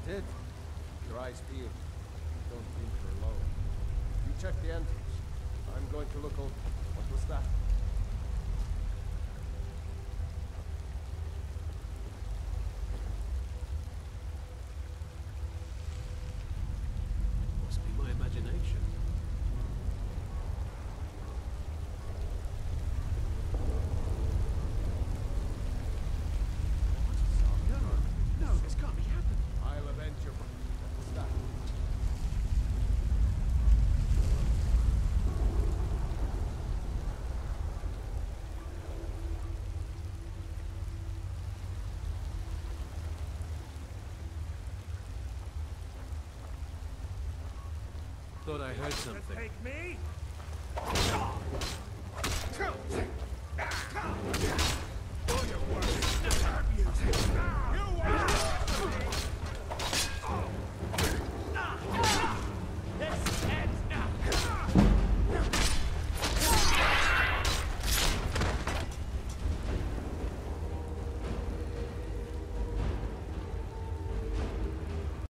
it? Your eyes peeled. Don't think you're alone. You check the entrance. I'm going to look over. What was that? Must be my imagination. No, this can't be happening. I'll avenge your... What was that? Thought I heard something. Take me?